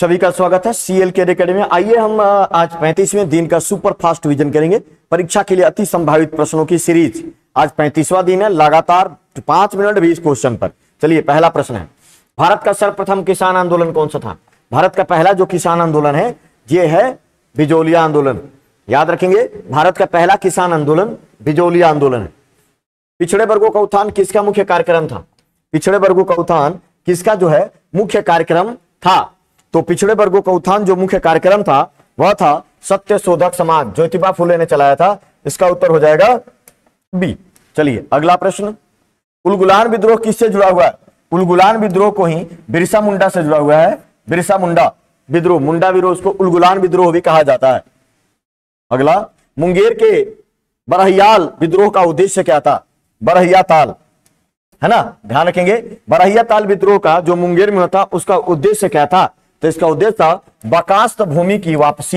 सभी का स्वागत है सीएल के अकेडमी में। आइए हम आज 35वें दिन का सुपर फास्ट रिवीजन करेंगे। परीक्षा के लिए अति संभावित प्रश्नों की सीरीज। आज 35वां दिन है, लगातार 5 मिनट 20 क्वेश्चन पर। चलिए, पहला प्रश्न है, भारत का सर्वप्रथम किसान आंदोलन कौन सा था? भारत का पहला जो किसान आंदोलन है ये है बिजोलिया आंदोलन। याद रखेंगे, भारत का पहला किसान आंदोलन बिजोलिया आंदोलन है। पिछड़े वर्गों का उत्थान किसका मुख्य कार्यक्रम था? पिछड़े वर्गों का उत्थान किसका जो है मुख्य कार्यक्रम था? तो पिछड़े वर्गों का उत्थान जो मुख्य कार्यक्रम था वह था सत्य शोधक समाज, ज्योतिबा फुले ने चलाया था। इसका उत्तर हो जाएगा बी। चलिए, अगला प्रश्न, उलगुलान विद्रोह किससे जुड़ा हुआ है? उलगुलान विद्रोह को ही बिरसा मुंडा से जुड़ा हुआ है। बिरसा मुंडा विद्रोह, मुंडा विद्रोह, उसको उलगुलान विद्रोह भी कहा जाता है। अगला, मुंगेर के बरहियाल विद्रोह का उद्देश्य क्या था? बरहिया ताल, है ना, ध्यान रखेंगे। बरहिया ताल विद्रोह का जो मुंगेर में होता उसका उद्देश्य क्या था? तो इसका उद्देश्य था बकास्त भूमि की वापसी।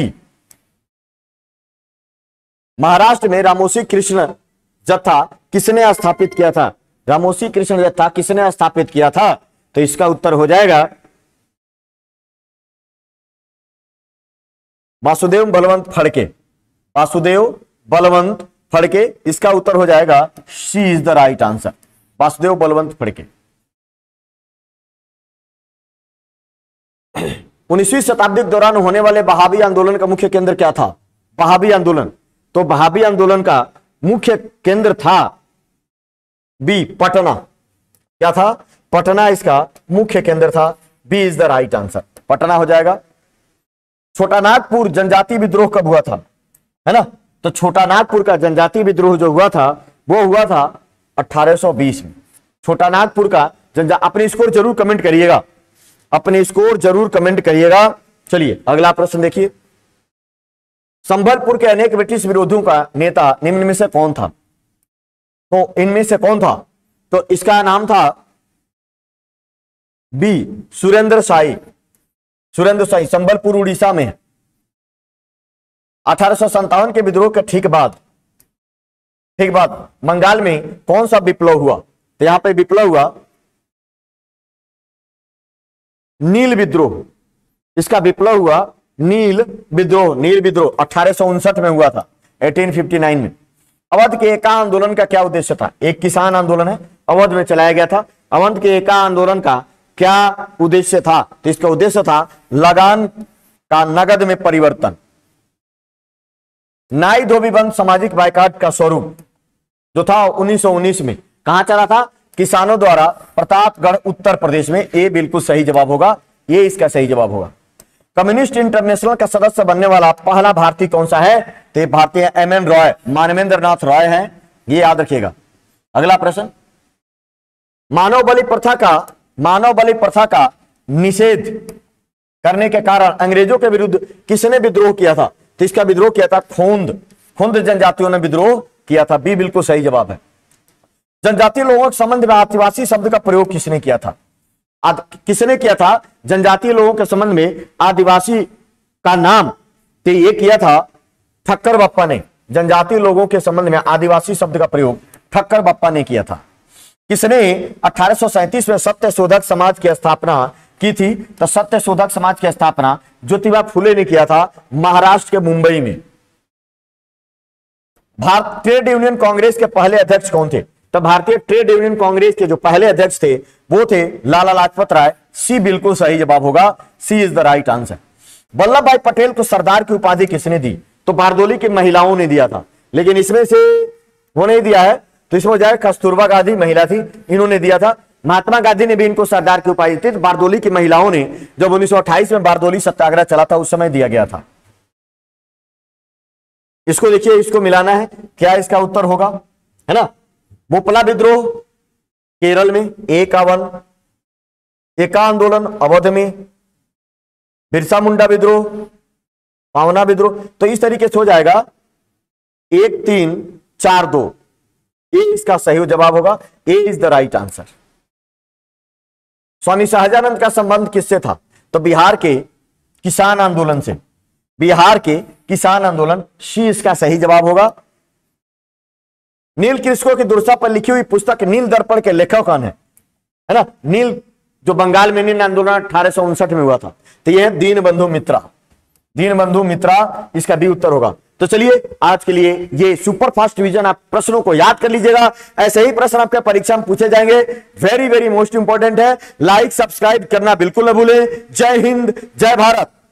महाराष्ट्र में रामोसी कृष्ण जत्था किसने स्थापित किया था? रामोसी कृष्ण जत्था किसने स्थापित किया था? तो इसका उत्तर हो जाएगा वासुदेव बलवंत फड़के। वासुदेव बलवंत फड़के, इसका उत्तर हो जाएगा C is the right answer, Vasudev Balwant Phadke. 19वीं शताब्दी के दौरान होने वाले बहावी आंदोलन का मुख्य केंद्र क्या था? बहावी आंदोलन, तो बहावी आंदोलन का मुख्य केंद्र था बी, पटना। क्या था? पटना इसका मुख्य केंद्र था। B is the right answer, Patna हो जाएगा। छोटा नागपुर जनजाति विद्रोह कब हुआ था? है ना, तो छोटा नागपुर का जनजाति विद्रोह जो हुआ था वो हुआ था 1820 में। छोटा नागपुर का अपने स्कोर जरूर कमेंट करिएगा, अपने स्कोर जरूर कमेंट करिएगा। चलिए, अगला प्रश्न देखिए, संबलपुर के अनेक ब्रिटिश विरोधियों का नेता निम्न में से कौन था? तो इनमें से कौन था? तो इसका नाम था बी, सुरेंद्र शाही। सुरेंद्र शाही संबलपुर उड़ीसा में। 1857 के विद्रोह के ठीक बाद बंगाल में कौन सा विप्लव हुआ? तो यहां पे विप्लव हुआ नील विद्रोह। इसका विप्लव हुआ नील विद्रोह। नील विद्रोह 1859 में हुआ था, 1859 में। अवध के एका आंदोलन का क्या उद्देश्य था? एक किसान आंदोलन है, अवध में चलाया गया था। अवध के एका आंदोलन का क्या उद्देश्य था? तो इसका उद्देश्य था लगान का नगद में परिवर्तन। नाई धोबी बंद सामाजिक बायकाट का स्वरूप जो था 1919 में कहां चला था? किसानों द्वारा प्रतापगढ़ उत्तर प्रदेश में। ये बिल्कुल सही जवाब होगा, ये इसका सही जवाब होगा। कम्युनिस्ट इंटरनेशनल का सदस्य बनने वाला पहला भारतीय कौन सा है? तो भारतीय एमएन रॉय, मानवेंद्र नाथ रॉय हैं, ये याद रखिएगा। अगला प्रश्न, मानव बलि प्रथा का निषेध करने के कारण अंग्रेजों के विरुद्ध किसने विद्रोह किया था? तो इसका विद्रोह किया था खुंद जनजातियों ने विद्रोह किया था। बी बिल्कुल सही जवाब है। जनजातीय लोगों के संबंध में आदिवासी शब्द का प्रयोग किसने किया था? किसने किया था? जनजातीय लोगों के संबंध में आदिवासी का नाम तो ये किया था ठक्कर बप्पा ने। जनजातीय लोगों के संबंध में आदिवासी शब्द का प्रयोग ठक्कर बप्पा ने किया था। किसने 1837 में सत्य शोधक समाज की स्थापना की थी? तो सत्य शोधक समाज की स्थापना ज्योतिबा फुले ने किया था, महाराष्ट्र के मुंबई में। भारतीय ट्रेड यूनियन कांग्रेस के पहले अध्यक्ष कौन थे? तो भारतीय ट्रेड यूनियन कांग्रेस के जो पहले अध्यक्ष थे वो थे लाला लाजपत राय। सी बिल्कुल सही जवाब होगा, C is the right answer. Vallabh Bhai Patel को सरदार की उपाधि किसने दी? तो बारदोली की महिलाओं ने दिया था, लेकिन इसमें से वो नहीं दिया है तो इसमें जाए कस्तूरबा गांधी महिला थी, इन्होंने दिया था। महात्मा गांधी ने भी इनको सरदार की उपाधि दी। बारदोली की महिलाओं ने जब 1928 में बारदोली सत्याग्रह चला था उस समय दिया गया था। इसको देखिए, इसको मिलाना है, क्या इसका उत्तर होगा? है ना, मोपला विद्रोह केरल में, एका आंदोलन अवध में, बिरसा मुंडा विद्रोह, पावना विद्रोह। तो इस तरीके से हो जाएगा 1 3 4 2। ये इसका सही जवाब होगा, A is the right answer. Swami Sahajanand का संबंध किससे था? तो बिहार के किसान आंदोलन से। बिहार के किसान आंदोलन, सी इसका सही जवाब होगा। नील कृषकों की दुर्दशा पर लिखी हुई पुस्तक नील दर्पण के लेखक कौन है? ना, नील जो बंगाल में इंडियन आंदोलन 1859 में हुआ था। तो यह है दीनबंधु मित्रा, दीनबंधु मित्रा इसका भी उत्तर होगा। तो चलिए आज के लिए ये सुपर फास्ट रिवीजन आप प्रश्नों को याद कर लीजिएगा, ऐसे ही प्रश्न आपके परीक्षा में पूछे जाएंगे। वेरी वेरी मोस्ट इंपॉर्टेंट है। लाइक सब्सक्राइब करना बिल्कुल न भूलें। जय हिंद, जय भारत।